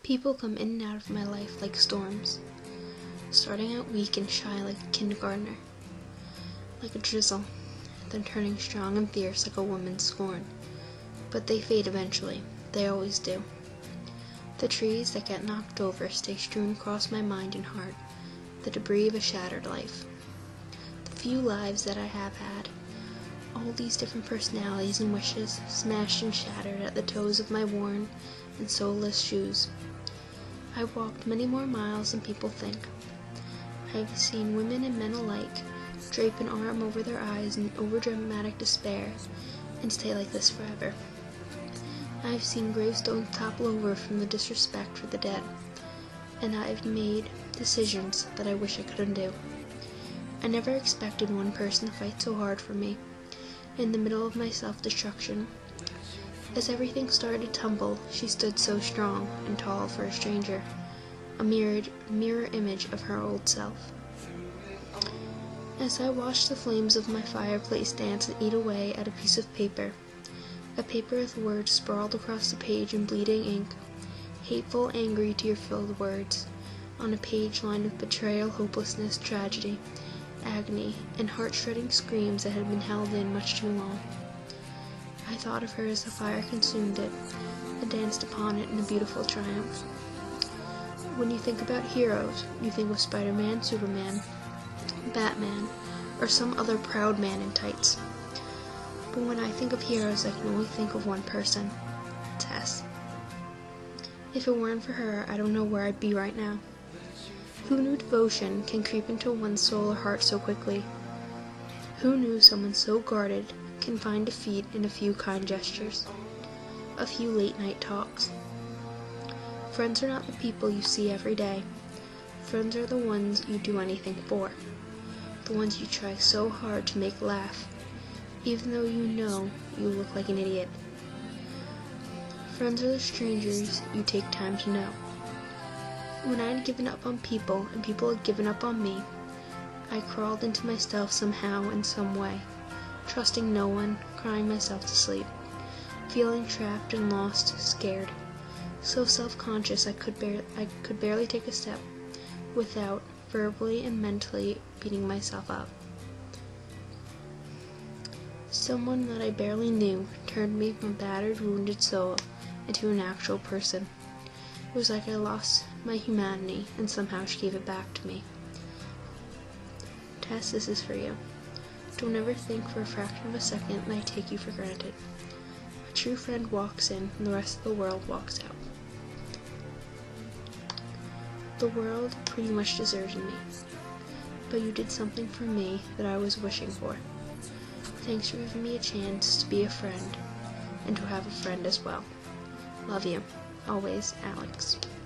People come in and out of my life like storms, starting out weak and shy like a kindergartner, like a drizzle, then turning strong and fierce like a woman's scorn. But they fade eventually, they always do. The trees that get knocked over stay strewn across my mind and heart, the debris of a shattered life. The few lives that I have had, all these different personalities and wishes, smashed and shattered at the toes of my worn and soulless shoes. I've walked many more miles than people think. I've seen women and men alike drape an arm over their eyes in overdramatic despair and stay like this forever. I've seen gravestones topple over from the disrespect for the dead, and I've made decisions that I wish I could undo. I never expected one person to fight so hard for me, in the middle of my self-destruction. As everything started to tumble, she stood so strong and tall for a stranger, a mirror image of her old self. As I watched the flames of my fireplace dance and eat away at a piece of paper with words sprawled across the page in bleeding ink, hateful, angry, tear-filled words, on a page lined with betrayal, hopelessness, tragedy, agony, and heart-shredding screams that had been held in much too long. I thought of her as the fire consumed it, and danced upon it in a beautiful triumph. When you think about heroes, you think of Spider-Man, Superman, Batman, or some other proud man in tights. But when I think of heroes, I can only think of one person, Tess. If it weren't for her, I don't know where I'd be right now. Who knew devotion can creep into one's soul or heart so quickly? Who knew someone so guarded can find defeat in a few kind gestures, a few late-night talks? Friends are not the people you see every day. Friends are the ones you do anything for, the ones you try so hard to make laugh, even though you know you look like an idiot. Friends are the strangers you take time to know. When I had given up on people and people had given up on me, I crawled into myself somehow in some way, trusting no one, crying myself to sleep, feeling trapped and lost, scared, so self-conscious I could barely take a step without verbally and mentally beating myself up. Someone that I barely knew turned me from a battered, wounded soul into an actual person. It was like I lost my humanity, and somehow she gave it back to me. Tess, this is for you. Don't ever think for a fraction of a second that I take you for granted. A true friend walks in, and the rest of the world walks out. The world pretty much deserted me, but you did something for me that I was wishing for. Thanks for giving me a chance to be a friend, and to have a friend as well. Love you. Always, Alex.